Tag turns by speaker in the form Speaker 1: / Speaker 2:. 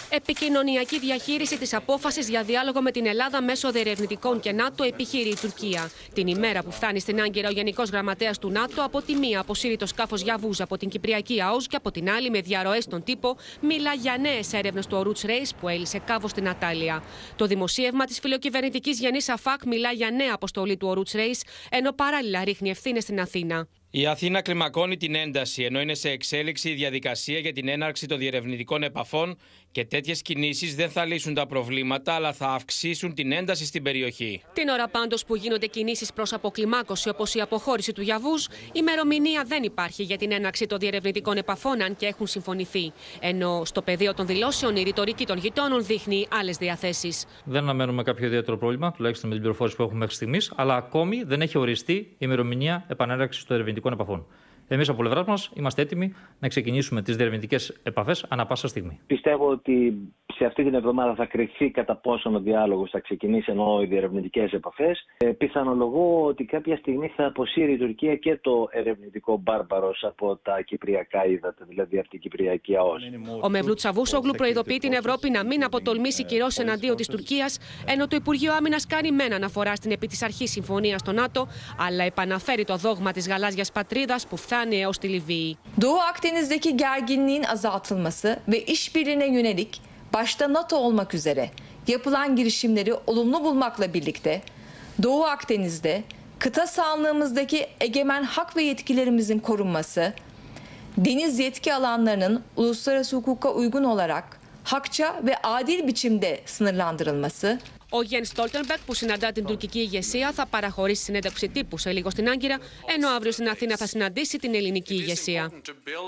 Speaker 1: Επικοινωνιακή διαχείριση της απόφασης για διάλογο με την Ελλάδα μέσω διερευνητικών και ΝΑΤΟ επιχείρει η Τουρκία. Την ημέρα που φτάνει στην Άγκυρα ο Γενικός Γραμματέας του ΝΑΤΟ, από τη μία αποσύρει το σκάφος Γιαβούζ από την Κυπριακή ΑΟΣ και από την άλλη, με διαρροές στον τύπο, μιλά για νέες έρευνες του Ορούτς Ρέις που έλυσε κάβο στην Ατάλεια. Το δημοσίευμα της φιλοκυβερνητικής Γιαννής Αφάκ μιλά για νέα αποστολή του Ορούτς Ρέις, ενώ παράλληλα ρίχνει ευθύνες στην Αθήνα.
Speaker 2: Η Αθήνα κλιμακώνει την ένταση, ενώ είναι σε εξέλιξη η διαδικασία για την έναρξη των διερευνητικών επαφών και τέτοιες κινήσεις δεν θα λύσουν τα προβλήματα, αλλά θα αυξήσουν την ένταση στην περιοχή.
Speaker 1: Την ώρα πάντως που γίνονται κινήσεις προς αποκλιμάκωση, όπως η αποχώρηση του Γιαβούζ, ημερομηνία δεν υπάρχει για την έναρξη των διερευνητικών επαφών, αν και έχουν συμφωνηθεί. Ενώ στο πεδίο των δηλώσεων η ρητορική των γειτόνων δείχνει άλλες διαθέσεις.
Speaker 3: Δεν αναμένουμε κάποιο ιδιαίτερο πρόβλημα, τουλάχιστον με την πληροφόρηση που έχουμε μέχρι στιγμής, αλλά ακόμη δεν έχει οριστεί η ημερομηνία επανέναρξης των διερευνητικών επαφών. Εμείς από πλευράς μας είμαστε έτοιμοι να ξεκινήσουμε τις διερευνητικές επαφές ανά πάσα στιγμή.
Speaker 4: Πιστεύω ότι σε αυτή την εβδομάδα θα κριθεί κατά πόσον ο διάλογος θα ξεκινήσει, ενώ οι διερευνητικές επαφές. Πιθανολογώ ότι κάποια στιγμή θα αποσύρει η Τουρκία και το ερευνητικό Μπάρμπαρος από τα κυπριακά ύδατα, δηλαδή από την Κυπριακή ΑΟΣ.
Speaker 1: Ο Μευλούτ Τσαβούσογλου προειδοποιεί την Ευρώπη να μην αποτολμήσει κυρώσεις εναντίον της Τουρκίας, ενώ το Υπουργείο Άμυνας κάνει μεν αναφορά στην επί της αρχής συμφωνία στο ΝΑΤΟ, αλλά επαναφέρει το δόγμα της γαλάζιας πατρίδας που φτάνει έως τη Λιβύη.
Speaker 5: Doğu Akdeniz'deki gerginliğin azaltılması ve işbirliğine yönelik başta NATO olmak üzere yapılan girişimleri olumlu bulmakla birlikte Doğu Akdeniz'de kıta sahanlığımızdaki egemen hak ve yetkilerimizin korunması, deniz yetki alanlarının uluslararası hukuka uygun olarak hakça ve adil biçimde sınırlandırılması.
Speaker 1: Ο Γιεν Στόλτενμπεργκ, που συναντά την τουρκική ηγεσία, θα παραχωρήσει συνέντευξη τύπου σε λίγο στην Άγκυρα, ενώ αύριο στην Αθήνα θα συναντήσει την ελληνική ηγεσία.